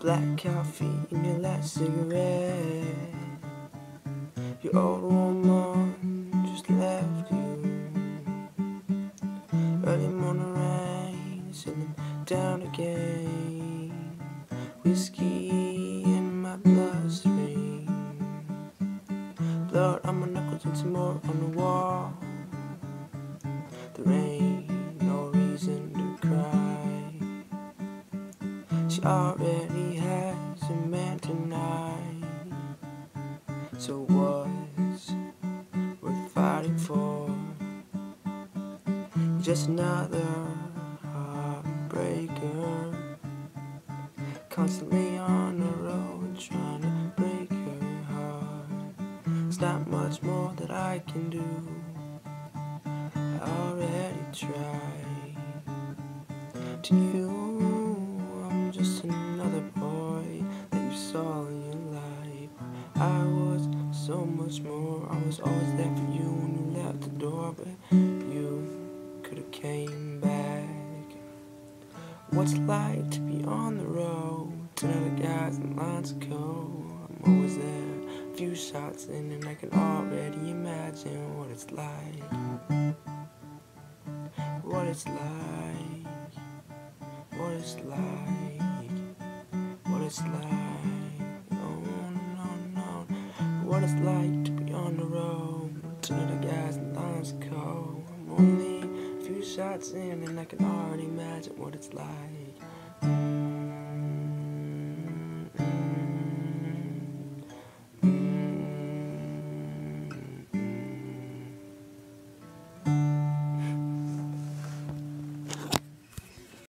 black coffee in your last cigarette. Your old woman just left you. Early morning rain, sitting down again. Whiskey in my bloodstream. Blood on my knuckles and some more on the wall. There ain't no reason to cry. She already has a man tonight. So what's worth fighting for? Just another heartbreaker, constantly on the road trying to break her heart. There's not much more that I can do. I already tried. To you, I'm just another boy that you saw in your life. I was so much more. I was always there for you when you left the door, but you could've came back. What's it like to be on the road? 10 other guys in lines to go. I'm always there, a few shots in, and I can already imagine what it's like. What it's like. What it's like. What it's like. Oh no, no. What it's like to be on the road. 10 other guys in lines to go. I'm only a few shots in, and I can already imagine what it's like.